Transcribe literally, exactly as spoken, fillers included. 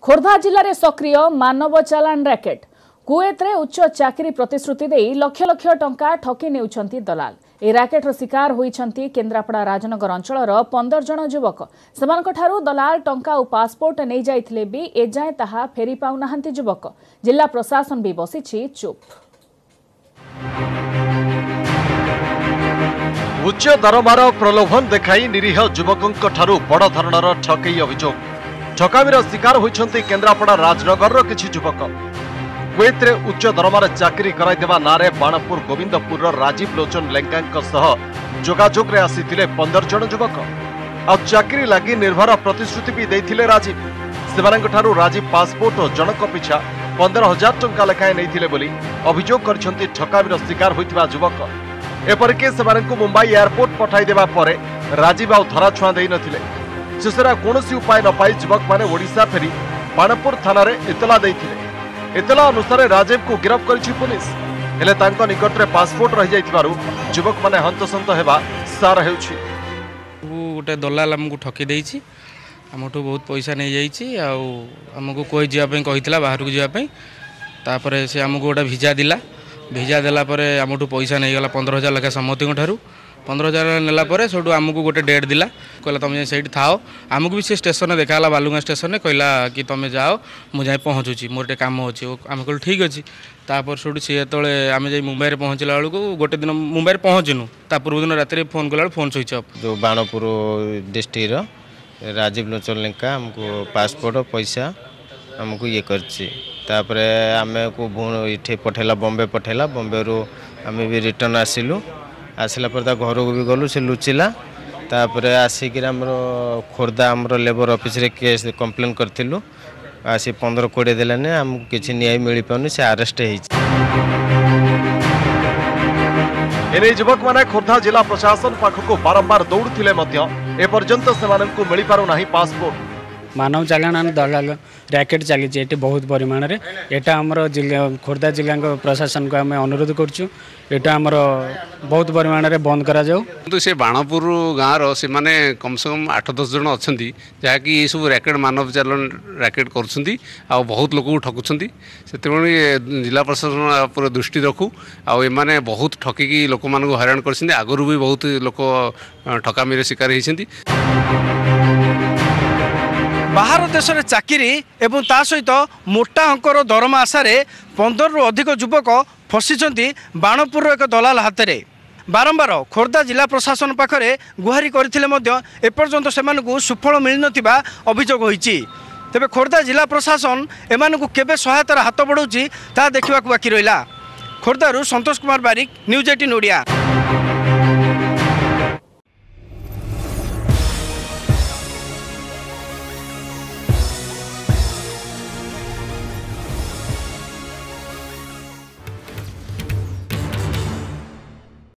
खोर्धा जिले में सक्रिय मानव चालान रैकेट कुएत रे उच्च चाकरी प्रतिश्रुति दे लक्ष लक्ष टंका ठकी नेउछंती दलाल। ए रैकेटर शिकार होइछंती केन्द्रापड़ा राजनगर अंचलर पंदर जन युवक। सेमानक ठारू दलाल टंका और पासपोर्ट नहीं जाइथिले भी एजाए ताहा फेरी पाउ नाहंती युवक। जिला प्रशासन भी बसिछि चुप। उच्च दरमार प्रलोभन देखाई निरीह युवकंक ठारू बड़ धरणर ठकई अभियोग। ठकामीर शिकार होइछंती केन्द्रापड़ा राजनगर किछि युवक। कुएत रे उच्च दरमार चाकरी कराइदेवा नारे बाणपुर गोविंदपुर राजीव लोचन लेंका सह जोगाजोग रे आसीथिले पंदर जन युवक। आ चाकरी लागि निर्भर प्रतिश्रुति भी देइथिले राजीव। सेमानक ठारू राजीव पासपोर्ट और जनक पिछा पंदर हजार टंका लेखाएं नैथिले बोली अभियोग करछंती ठकामीर शिकार होइथिबा युवक। एपरिके सेमानकु मुंबई एयरपोर्ट पठाई देबा परे राजीव आउ धरा छुआ देइ नथिले। शेषरा कोनोसी उपाय न पाई युवक माने ओडिशा फेरी बाणपुर थाना रे इतला देइथिले। इतला अनुसार राजीव को गिरफ्त करिछि पुलिस। हेले तांको निकट रे पासपोर्ट रहि जाइथिबारु युवक माने हंतसंत हेबा सार हेउछि। गोटे दलाल हमकु ठकी देइछि, हमठु बहुत पैसा नै जाइछि आ हमकु कोइ जिया पई कहितला बाहर को जिया पई। तापरे से हमकु गोटे वीजा दिला। वीजा देला परे हमठु पैसा नै गला पंद्रह हजार लखा सम्मतिको ठारू। पंद्रह हजार नेला परे सोडू आमको गोटे डेट दिला। कहला तुम सही थाओ। आमको भी से स्टेशन में देखाला बालुगा स्टेशन में कहला कि तुम जाओ मुझे जाए पहुँचुची मोर गोटे कम अच्छे। आम कह ठीक अच्छे। तापर सोडू सी जो आम जा मुंबई पहुँचला बेलू गोटे दिन मुंबई पहुँचनु ता पूर्व दिन रात फोन कला फोन स्विच अफ। जो बाणपुर डिस्ट्रिक्ट राजीव लोचन लेंका हमको पासपोर्ट पैसा हमको ये करपर आम को ये पठेला बॉम्बे पठेला बॉम्बे रू आम भी रिटर्न आसिलु। आसला पर घर को भी गलु से लुचिला। तापर आसिक खोर्धा आमर लेबर ऑफिस रे केस कंप्लेन करथिलु। आसी पंद्रह कोड़े देलाने आमको किसी न्याय मिल पाउनी से अरेस्ट होइछि। एने युवक माने खोर्धा जिला प्रशासन पाखको बारंबार दौड़ुथिले मध्य ए पर्यंत सेमानंकु मिली पारु नाही पासपोर्ट। मानव चालान दलाल रैकेट चली बहुत परिमाण रे। एटा हमर जिला खोर्धा जिला प्रशासन को आम अनुरोध करछु एटा हमर बहुत परिमाण रे बंद करा जाऊ। तो से बाणपुर गाँव रो से माने कम से कम आठ दस जन अछंती जहाँकि ये सब रैकेट मानव चालान रैकेट करछंती आ बहुत लोक को ठकुछंती। सेतेबेले जिला प्रशासन पूरा दृष्टि रखू आ एमाने बहुत ठकिकी लोक मान को हैरान करछंती। आगरु भी बहुत लोक ठकामी रे शिकार होइछंती। बाहर देश में चाकरी एवं ता सहित मोटा अंकर दरमा आशारे पंदर रु अधिक युवक फसिଛନ୍ତି बाणपुर एक दलाल हाथ में। बारंबार खोर्धा जिला प्रशासन पाखरे गुहारी करथिले मध्य एपर्यंत सेमानकु सुफल मिल नथिबा अभियोग होईछि। तेबे खोर्धा जिला प्रशासन एमानकु केबे सहायतार हाथ बढ़ाउछि ता देखिबाकु बाकी रहिला। खोर्धारू संतोष कुमार बारिक, न्यूज एटीन ओडिया।